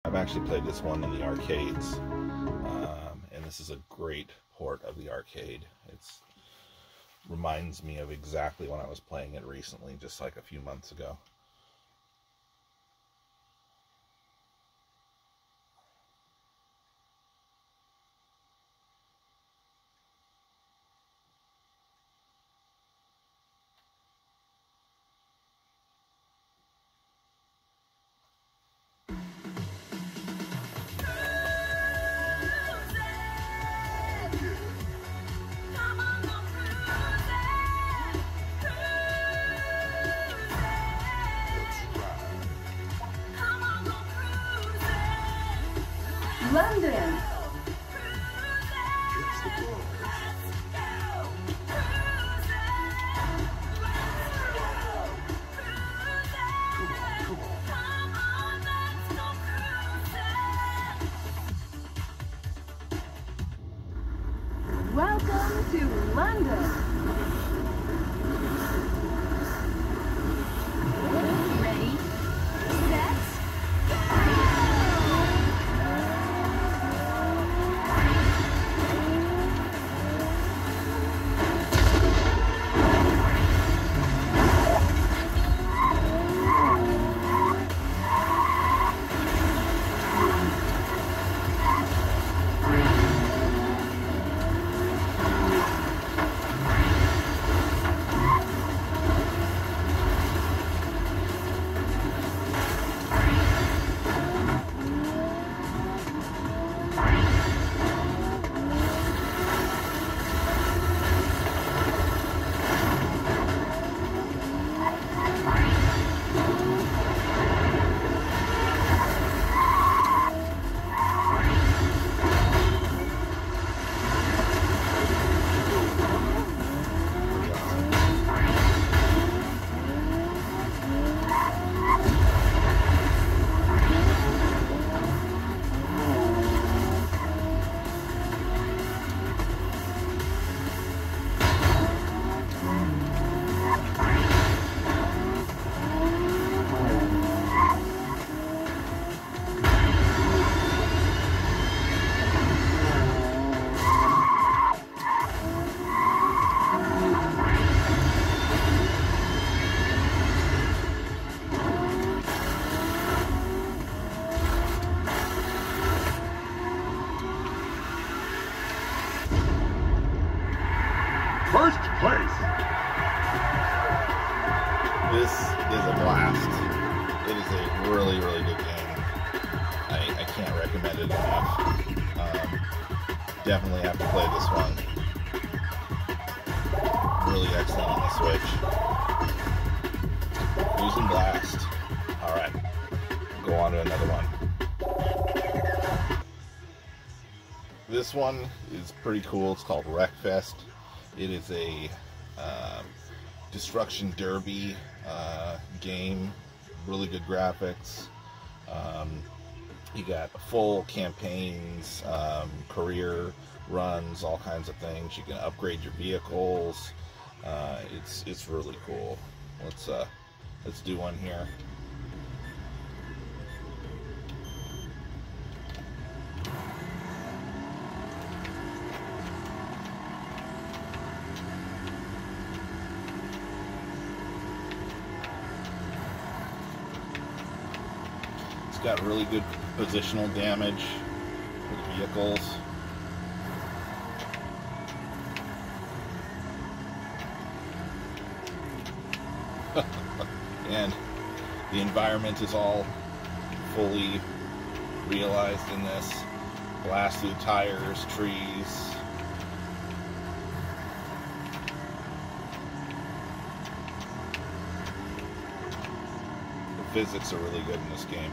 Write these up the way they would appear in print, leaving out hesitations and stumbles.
I've actually played this one in the arcades, and this is a great port of the arcade. It reminds me of exactly when I was playing it recently, just like a few months ago. London. Welcome to London. Ready, set, First place. This is a blast. It is a really, really good game. I can't recommend it enough. Definitely have to play this one. Really excellent on the Switch. Cruisin Blast. Alright, go on to another one. This one is pretty cool. It's called Wreckfest. It is a destruction derby game. Really good graphics. You got full campaigns, career runs, all kinds of things. You can upgrade your vehicles. It's really cool. Let's do one here. It's got really good positional damage with vehicles. And the environment is all fully realized in this. Blast through tires, trees. The physics are really good in this game.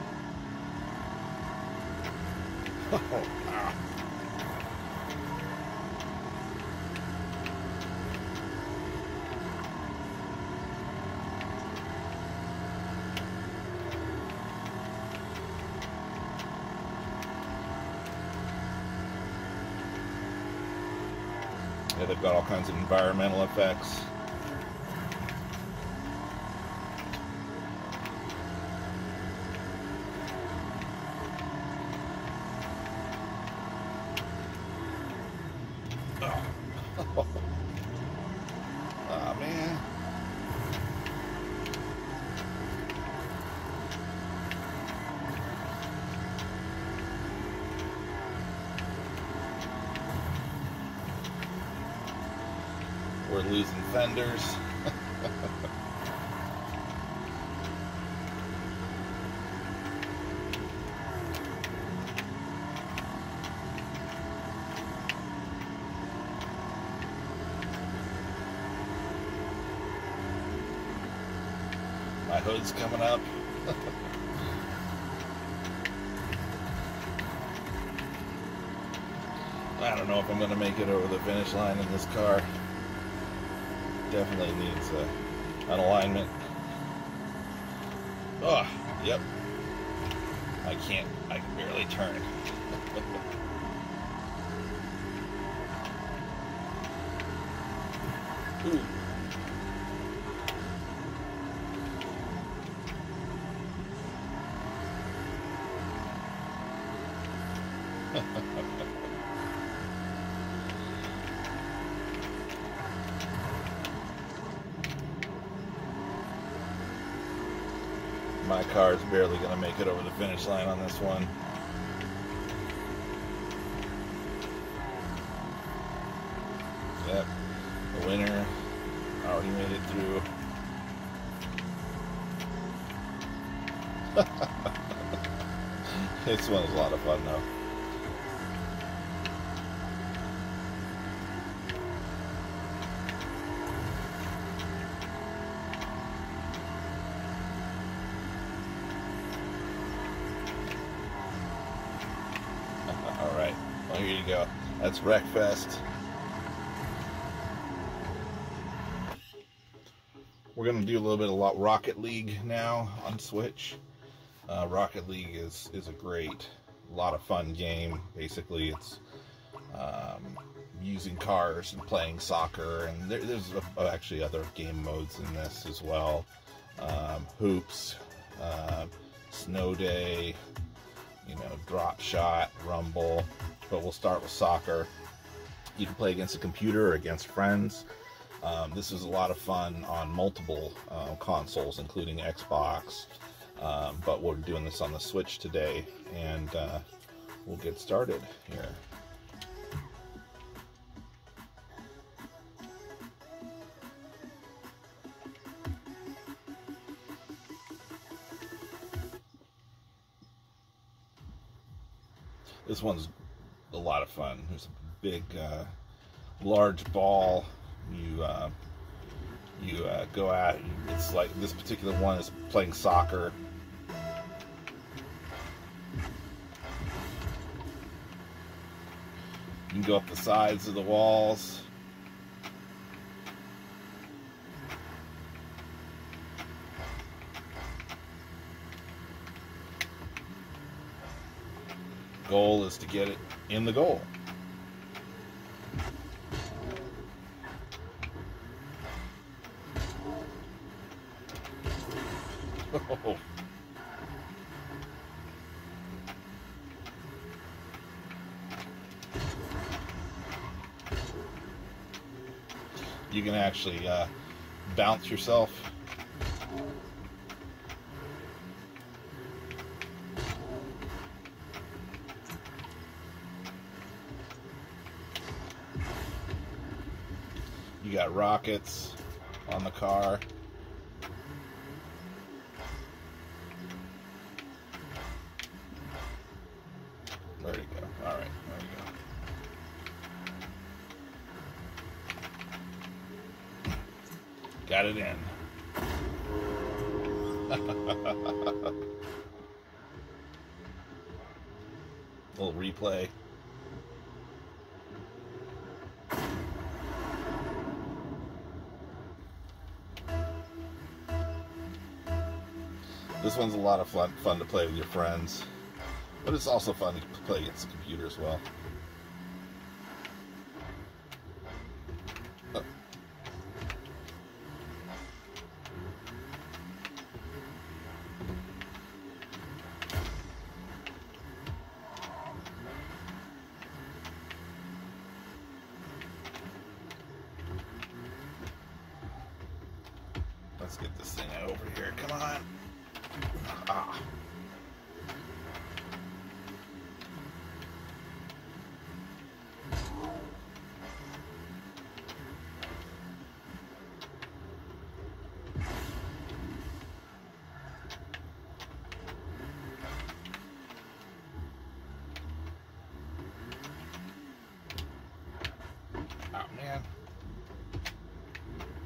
Oh, wow. Yeah, they've got all kinds of environmental effects. We're losing fenders. My hood's coming up. I don't know if I'm going to make it over the finish line in this car. Definitely needs an alignment. Oh, yep. I can barely turn. Ooh. My car is barely going to make it over the finish line on this one. Yep, the winner already made it through. This one was a lot of fun though. Alright, well here you go. That's Wreckfest. We're going to do a little bit of Rocket League now on Switch. Rocket League is a great, lot of fun game. Basically, it's using cars and playing soccer, and there's actually other game modes in this as well. Hoops, snow day, drop shot, rumble. But we'll start with soccer. You can play against a computer or against friends. This is a lot of fun on multiple consoles, including Xbox. But we're doing this on the Switch today, and we'll get started here. This one's a lot of fun. There's a big, large ball. You go at. It's like this particular one is playing soccer. You can go up the sides of the walls. Goal is to get it in the goal. Oh. You can actually bounce yourself. You got rockets on the car. Where'd it go? All right, there we go. Got it in. Little replay. This one's a lot of fun to play with your friends, but it's also fun to play against the computer as well. Oh. Let's get this thing over here. Come on. Ah.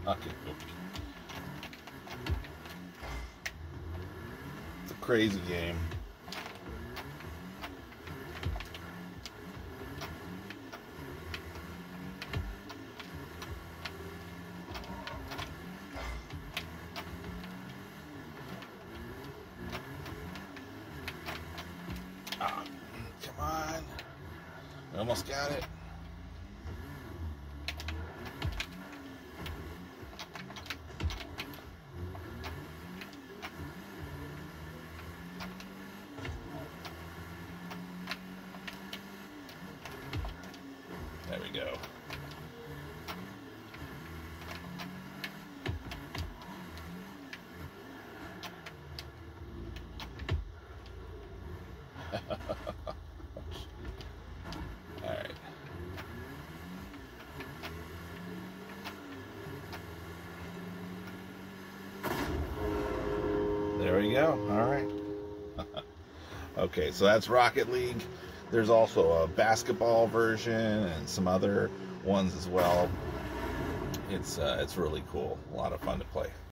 Okay. It's a crazy game. Ah, come on. We almost got it. There we go. All right. There we go. All right. Okay, so that's Rocket League. There's also a basketball version and some other ones as well. It's really cool. A lot of fun to play.